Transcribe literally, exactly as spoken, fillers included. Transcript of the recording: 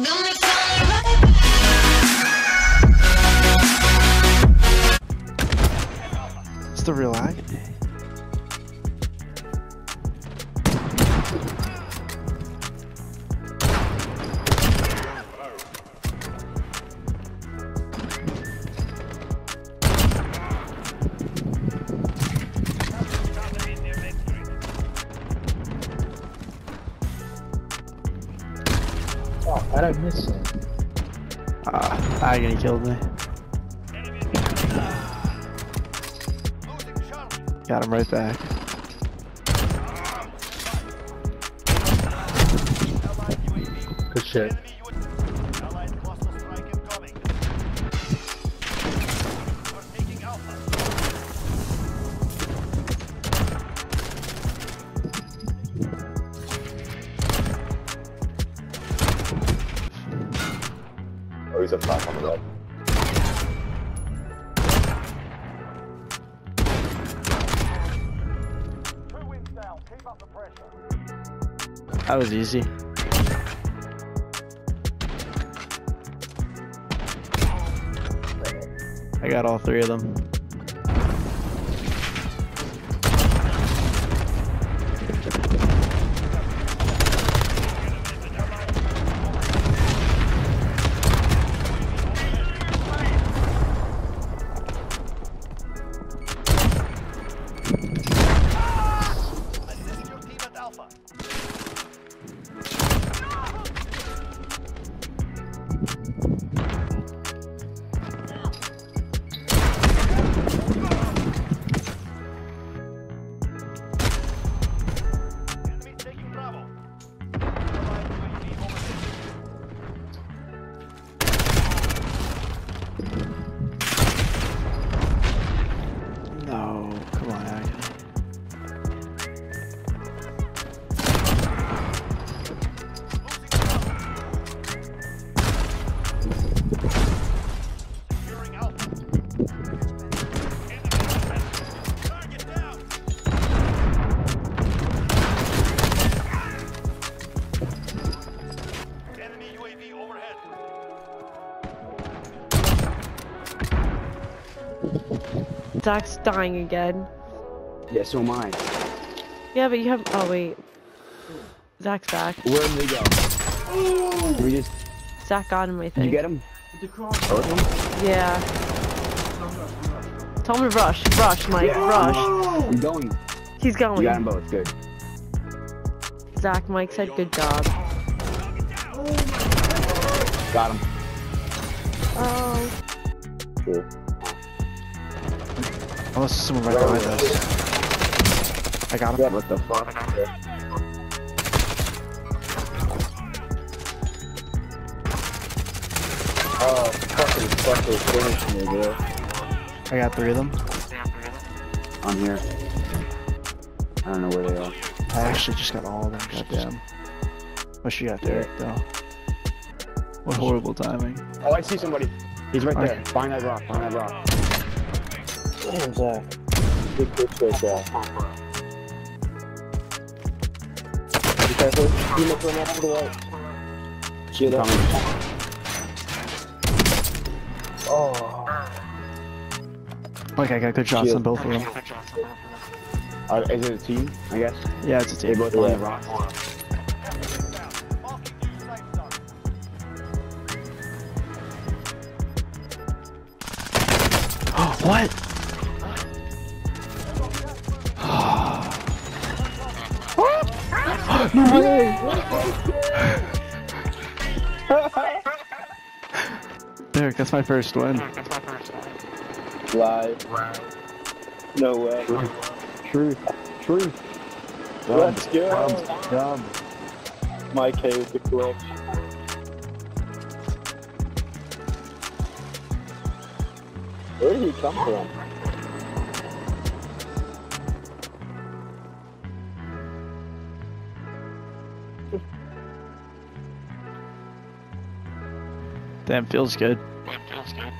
It's the real Agony. Oh, how'd I miss it? Ah, Agony killed me. Got him right back. Good shit. Oh, he's up top on the right. That was easy. I got all three of them. No, come on, Agony. Zach's dying again. Yeah, so am I. Yeah, but you have. Oh wait, Zach's back. Where did they go? Did we just... Zach got him, I Did think. you get him? Oh, Yeah. Tell him to rush, rush, Mike, yeah. rush. I'm going. He's going. You got them both. Good. Zach, Mike said good job. Got him. Oh. Cool. Unless there's someone right behind us. I got him. Yeah, what the fuck? Oh, fucking fucking finish me, dude. I got three of them. I'm here. I don't know where they are. I actually just got all of them. Goddamn. Wish you got Derek though. What horrible timing. Oh, I see somebody. He's right Okay. there. Behind that rock. Behind that rock. Damn, Zach. Good pitch right there. Be careful. You look right to the right. Shield up. Oh. Like I got good shots on both of them. Uh, is it a team? I guess. Yeah, it's a They team. both on the rock. What? No way! Derek, that's my first win. Live. No way. Truth. Truth. Let's go. Dumb. My K with the glitch. Where did he come from? Damn, feels good. Feels good.